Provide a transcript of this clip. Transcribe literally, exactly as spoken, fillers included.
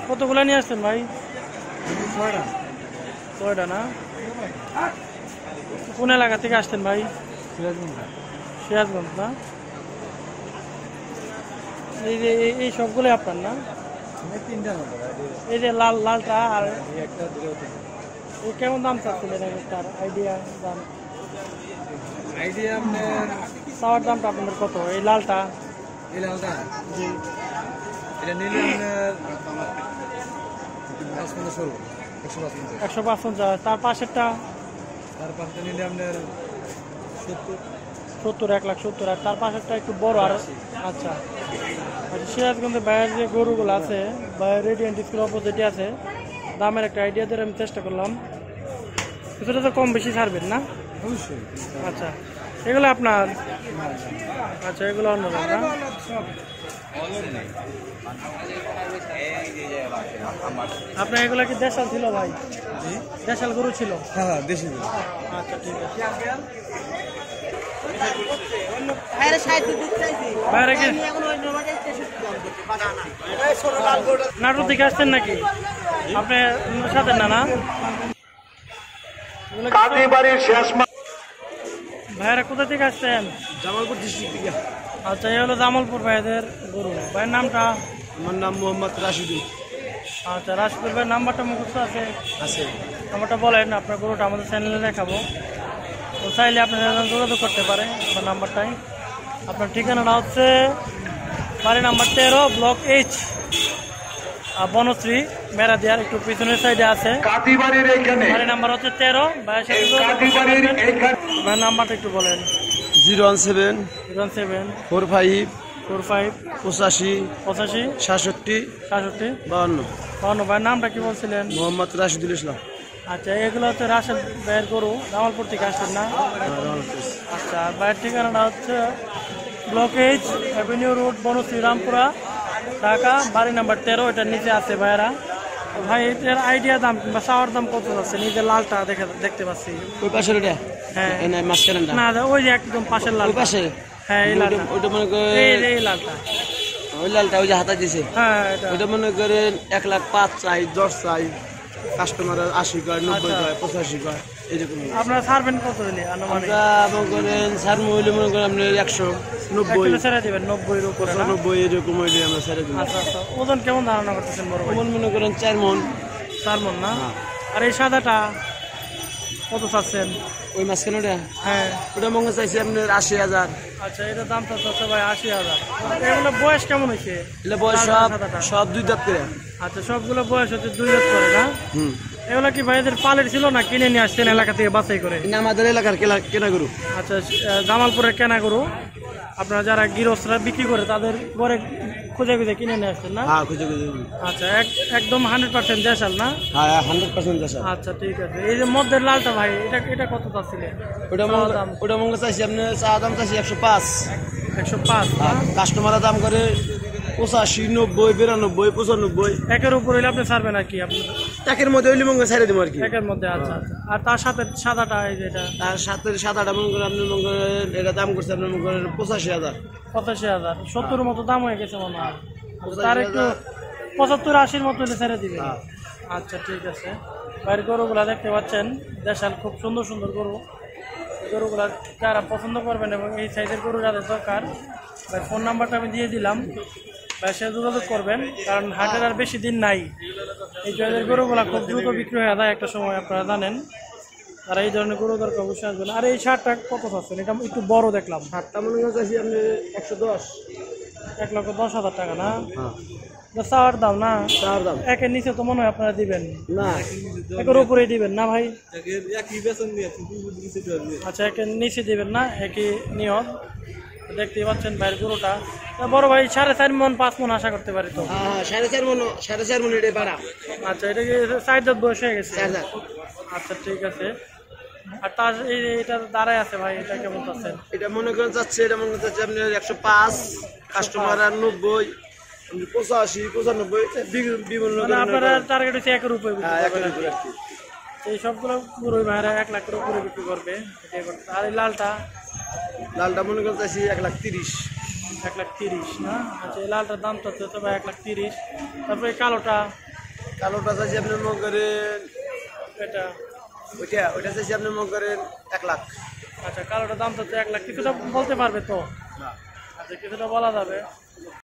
কতগুলো নিয়ে আসছেন ভাই? ছয়টা। ছয়টা না? কোন এলাকা থেকে আসছেন ভাই? সিরাজগঞ্জ। সিরাজগঞ্জ না? এই যে এই সবগুলো আপনার না? এই যে লাল লালটা আর এই কেমন দাম চাচ্ছিলেন তার আইডিয়া দাম? আইডিয়া আপনার চাওয়ার দামটা আপনাদের কত? এই লালটা এই লালটা জি এটা নিলে আপনার পাঁচ পঞ্চাশ ষোলো একশো পাঁচ পঞ্চাশ একশো পাঁচ পঞ্চাশ। তার পাশেরটা তার পাঁচটা নিলে আপনার সত্তর সত্তর এক লাখ সত্তর। আর তার পাশেরটা একটু বড় আর আচ্ছা আচ্ছা সিরাজগঞ্জের বাইরের যে গরুগুলো আছে বা রেডিয়েন্ট স্কুল অপোজিটে আছে দামের একটা আইডিয়া দিয়ে আমি চেষ্টা করলাম। কিছুটা তো কম বেশি ছাড়বেন না? অবশ্যই। আচ্ছা এগুলো আপনার? আচ্ছা এগুলো অন্য না? আপনার এগুলো কি দেশাল ছিল ভাই? দেশাল গরু ছিল? হ্যাঁ দেশি। আচ্ছা ঠিক আছে। নাটোর থেকে আসছেন নাকি আপনি? সাথে না না ভাইয়েরা কোথা থেকে আসছেন? জামালপুর ডিস্ট্রিক্ট থেকে। আচ্ছা এই হলো জামালপুর ভাইদের গরু। ভাইয়ের নামটা? আমার নাম মোহাম্মদ রাশিদুল। আচ্ছা রাশিদুল ভাইয়ের নাম্বারটা মুখস্থ আছে? আছে। নাম্বারটা বলেন, আপনার গরুটা আমাদের চ্যানেলে দেখাবো। তো চাইলে আপনার যোগাযোগ করতে পারে আপনার নাম্বারটাই। আপনার ঠিকানাটা হচ্ছে বাড়ি নাম্বার তেরো ব্লক এইচ বনশ্রী মেরাদিয়ার একটু পিছনের সাইডে আছে। বাড়ি নাম্বার হচ্ছে তেরো। ভাইয়ের নাম্বারটা একটু বলেন। Zero one seven zero one seven four five four five পঁচাশি পঁচাশি সাতষট্টি সাতষট্টি বাউন্ন। বাউন্ন। ভাইয়ের নামটা কি বলছিলেন? মোহাম্মদ রাশিদুল ইসলাম। আচ্ছা এগুলো হচ্ছে রাশেদ ভাইয়ের গরু, জামালপুর থেকে আসছেন না? আচ্ছা আর ভাইয়ের ঠিকানাটা হচ্ছে block H avenue road Banasree Rampura Dhaka বাড়ি নাম্বার তেরো। এটার নিচে আছে ভাইয়েরা। ভাই এটার আইডিয়া দাম কিংবা চাওয়ার দাম কত আছে? নিজের লালটা দেখে দেখতে পাচ্ছি। ওই পাশের ওটা? হ্যাঁ মাঝখানটা না ওই যে একদম পাশের লাল পাশে। হ্যাঁ এই লালটা। ওইটা মনে করেন এই লালটা ওই লালটা ওই যে হাতা দিছে। হ্যাঁ ওইটা মনে করেন এক লাখ পাঁচ চাই দশ চাই কাস্টমার আশি কয় নব্বই কয় পঁচাশি কয় এরকম। আপনারা ছাড়বেন কত দিলে আনুমানিক? মনে করেন সার মহিলা মনে করেন আপনি একশো নব্বই ছেড়ে দেবেন নব্বই উপরে নব্বই এরকম হইলে আমরা ছেড়ে দেবো। আচ্ছা আচ্ছা ওজন কেমন ধারণা করতেছেন বড় ভাই? ওজন মনে করেন চার মন। চার মন না? আর এই সাদাটা কত চাচ্ছেন? ওই মাঝখানে ওটা? হ্যাঁ ওটা মনে চাইছি আপনার আশি হাজার। আচ্ছা এটা দাম চাচ্ছে ভাই আশি হাজার। এগুলো বয়স কেমন হয়েছে? এগুলো বয়স সব সব দুই দাঁত করে। আচ্ছা সবগুলো বয়স হচ্ছে দুই দাঁত করে না? হুম। এগুলো কি ভাইদের পালের ছিল না কিনে নিয়ে আসছেন এলাকা থেকে বাছাই করে? আমাদের এলাকার কেনা গরু। আচ্ছা জামালপুরের কেনা গরু। আপনারা যারা গৃহস্থরা বিক্রি করে তাদের ঘরে খুঁজে খুঁজে কিনে নিয়ে আসছেন না? হ্যাঁ খুঁজে খুঁজে। আচ্ছা একদম হান্ড্রেড পার্সেন্ট দেশাল না? হ্যাঁ হান্ড্রেড পার্সেন্ট দেশাল। আচ্ছা ঠিক আছে। এই যে মধ্যের লালটা ভাই এটা এটা কত চাচ্ছিলেন? ওটা ওটা মঙ্গল চাইছি আপনি চা দাম চাইছি একশো পাঁচ। একশো পাঁচ কাস্টমারের দাম করে পঁচাশি নব্বই বিরানব্বই পঁচানব্বই। একের উপর হইলে আপনি ছাড়বেন আর কি? আপনি একের মধ্যে হইলে মঙ্গল ছাড়ে দেবো আর কি। একের মধ্যে আচ্ছা আচ্ছা। আর তার সাথে সাদাটা এই যেটা তার সাথে সাদাটা মনে করেন আপনি মনে করেন এটা দাম করছে আপনার মনে করেন পঁচাশি হাজার পঁচাশি হাজার সত্তর মতো দাম হয়ে গেছে মনে হয়। তার একটু পঁচাত্তর আশির মতো হলে ছেড়ে দিবেন। আচ্ছা ঠিক আছে। বাইরের গরুগুলা দেখতে পাচ্ছেন দেশাল খুব সুন্দর সুন্দর গরু। গরুগুলা যারা পছন্দ করবেন এবং এই সাইজের গরু যাদের দরকার ভাই ফোন নাম্বারটা আমি দিয়ে দিলাম, ভাই সে যোগাযোগ করবেন। কারণ হাটের আর বেশি দিন নাই। এই জায়গার গরুগুলা খুব দ্রুত বিক্রি হয়ে যায় একটা সময়, আপনারা জানেন। আর এই ধরনের গরু দরকার অবশ্যই আসবেন। আর এই শার্টটা কত চাচ্ছেন? এটা একটু বড় দেখলাম। শার্টটা মনে করেন চাইছি আপনি একশো দশ। এক লক্ষ দশ হাজার টাকা না? চাওয়ার দাম না? চাওয়ার দাম একের নিচে তো মনে হয় আপনারা দিবেন না? একের উপরেই দিবেন না ভাই? আচ্ছা একের নিচে দিবেন না? একই নিয়ম। দেখতেই পাচ্ছেন ভাইয়ের গরুটা বড় ভাই সাড়ে চার মন পাঁচ মন আশা করতে পারি তো? সাড়ে চার মন সাড়ে চার মন এটা বাড়া। আচ্ছা এটা কি চার দাঁত বয়স হয়ে গেছে? আচ্ছা ঠিক আছে। আর তার এটা দাঁড়ায় আছে ভাই, এটা কেমন চাচ্ছেন? এটা মনে করেন যাচ্ছে এটা মনে করছে আপনি একশো পাঁচ কাস্টমার আর নব্বই পঁচাশি পঁচানব্বই বিভিন্ন। আপনারা টার্গেট হচ্ছে একের উপরে। এই সবগুলো পুরো ভাইরা এক লাখের উপরে বিক্রি করবে। আর এই লালটা? লালটা মনে করেন চাইছি এক লাখ তিরিশ। এক লাখ তিরিশ না? আচ্ছা এই লালটার দাম তো ভাই এক লাখ তিরিশ। তারপরে এই কালোটা? কালোটা চাইছি আপনি মনে করেন এটা ওইটা ওইটা চাইছি আপনি মনে করেন এক লাখ। আচ্ছা কালোটার দাম তো এক লাখ, কিছুটা বলতে পারবে তো? না আচ্ছা কিছুটা বলা যাবে।